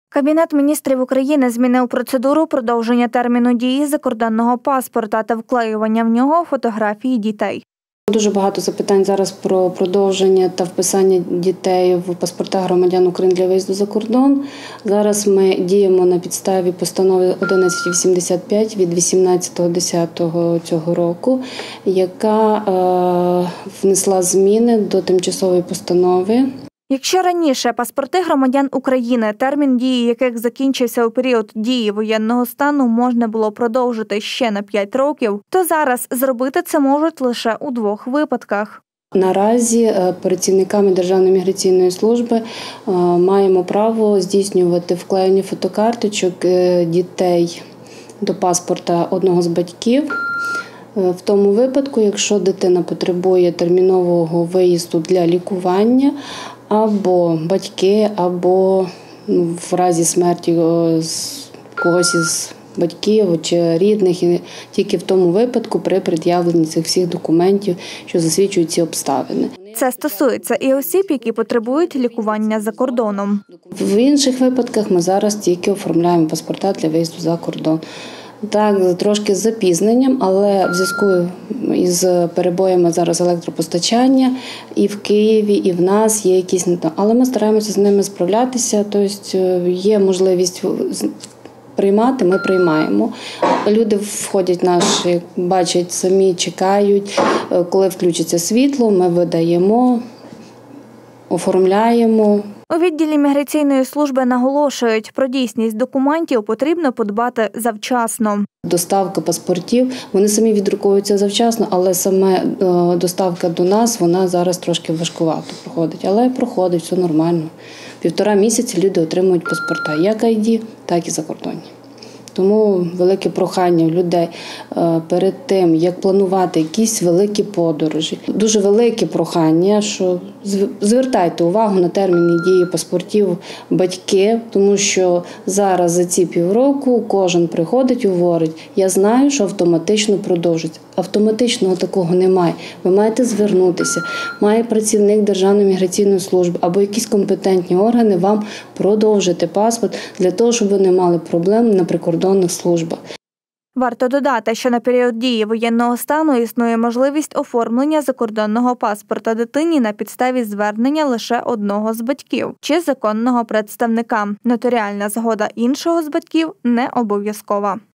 Кабінет міністрів України змінив процедуру продовження терміну дії закордонного паспорта та вклеювання в нього фотографії дітей. Дуже багато запитань зараз про продовження та вписання дітей в паспорта громадян України для виїзду за кордон. Зараз ми діємо на підставі постанови 1185 від 18.10 цього року, яка внесла зміни до тимчасової постанови. Якщо раніше паспорти громадян України, термін дії яких закінчився у період дії воєнного стану, можна було продовжити ще на 5 років, то зараз зробити це можуть лише у 2 випадках. Наразі працівниками Державної міграційної служби маємо право здійснювати вклеєння фотокарточок дітей до паспорта одного з батьків. В тому випадку, якщо дитина потребує термінового виїзду для лікування, або батьки, або в разі смерті когось із батьків чи рідних, і тільки в тому випадку при пред'явленні цих всіх документів, що засвідчують ці обставини. Це стосується і осіб, які потребують лікування за кордоном. В інших випадках ми зараз тільки оформляємо паспорта для виїзду за кордон. Так, трошки з запізненням, але в зв'язку із перебоями зараз електропостачання і в Києві, і в нас є якісь, але ми стараємося з ними справлятися, тобто є можливість приймати, ми приймаємо. Люди входять наші, бачать самі, чекають, коли включиться світло, ми видаємо, оформляємо. У відділі міграційної служби наголошують, про дійсність документів потрібно подбати завчасно. Доставка паспортів, вони самі віддруковуються завчасно, але саме доставка до нас, вона зараз трошки важкувато проходить. Але проходить, все нормально. 1,5 місяці люди отримують паспорта, як ID, так і закордонні. Тому велике прохання у людей перед тим, як планувати якісь великі подорожі. Дуже велике прохання, що звертайте увагу на терміни дії паспортів батьки, тому що зараз за ці півроку кожен приходить і говорить, я знаю, що автоматично продовжується. Автоматичного такого немає. Ви маєте звернутися, має працівник Державної міграційної служби або якісь компетентні органи вам продовжити паспорт для того, щоб ви не мали проблем на прикордонних службах. Варто додати, що на період дії воєнного стану існує можливість оформлення закордонного паспорта дитині на підставі звернення лише одного з батьків чи законного представника. Нотаріальна згода іншого з батьків не обов'язкова.